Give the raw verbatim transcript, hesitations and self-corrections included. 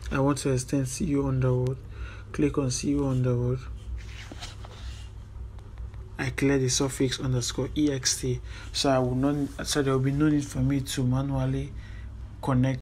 I want to extend C U underworld. Click on C U underworld. I clear the suffix underscore ext, so I will not so there will be no need for me to manually connect